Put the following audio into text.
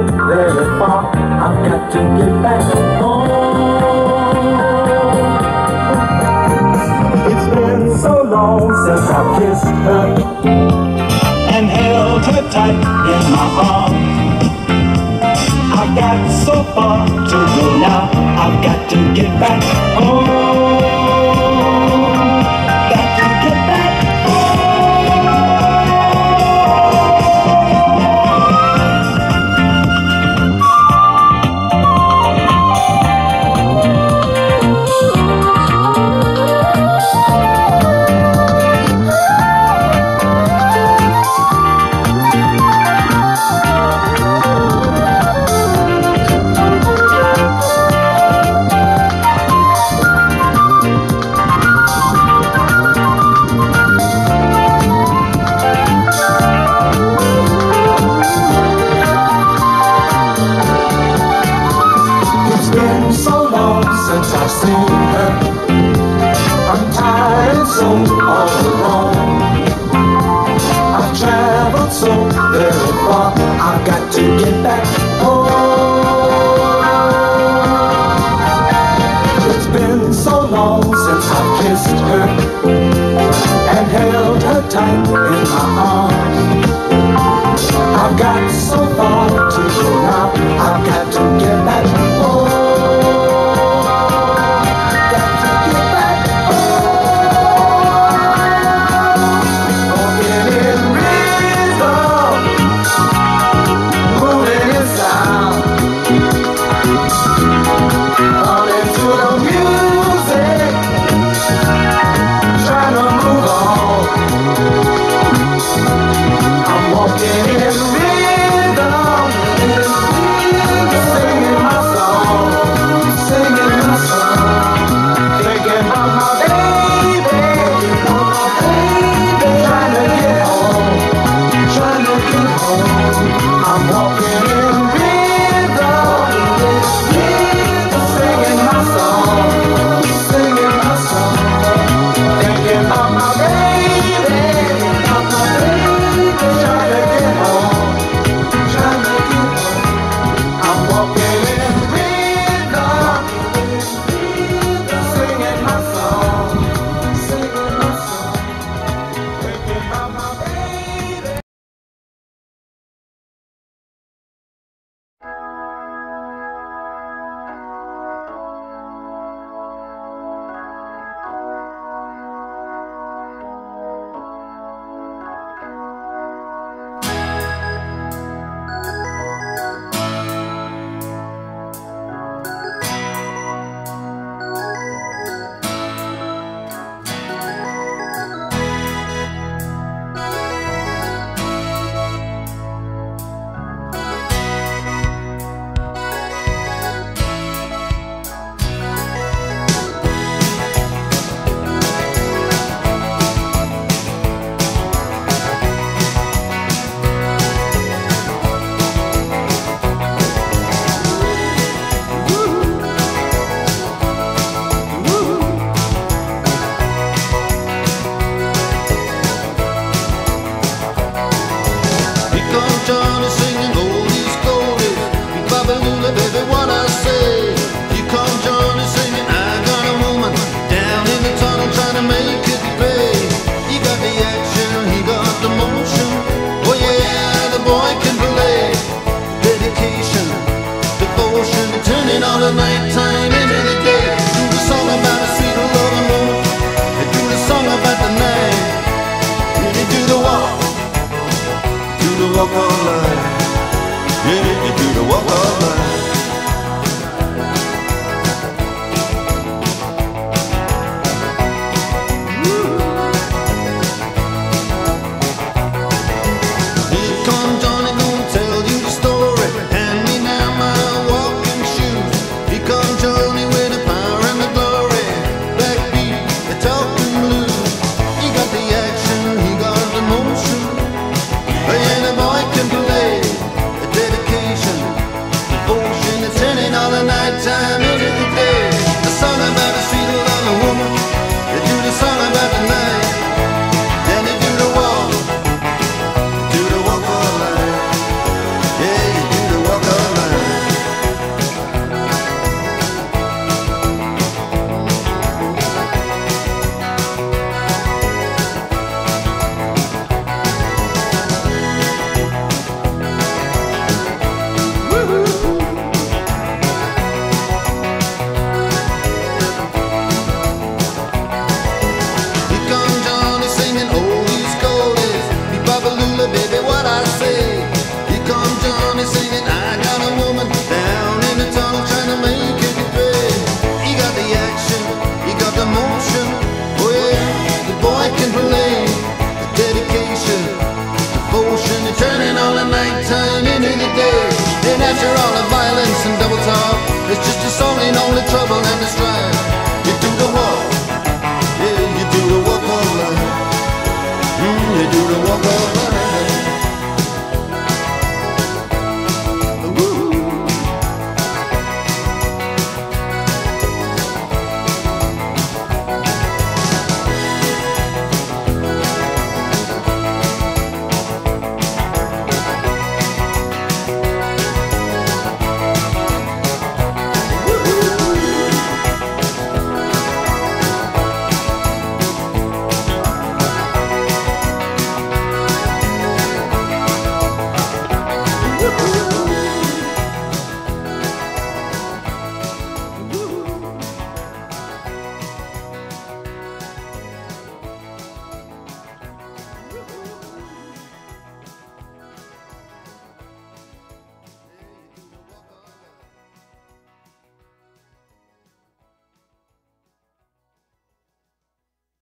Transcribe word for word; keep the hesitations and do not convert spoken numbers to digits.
very far. I've got to get back home. It's been so long since I've kissed her and held her tight in my arms. I've got so far to go now. I've got to get back home. Got to get back tight in my arms. I've got so far to go now. I've got to get back home. Got to get back home. Walking in rhythm, moving in sound, falling to the music, trying to move on. I'm walking in rhythm, singing my song, singing my song, thinking about my baby, my baby, trying to get home, trying to get home. I'm walking in rhythm, singing my song, singing my song, thinking about my baby. Talking blues, he got the motion, and the boy can after all of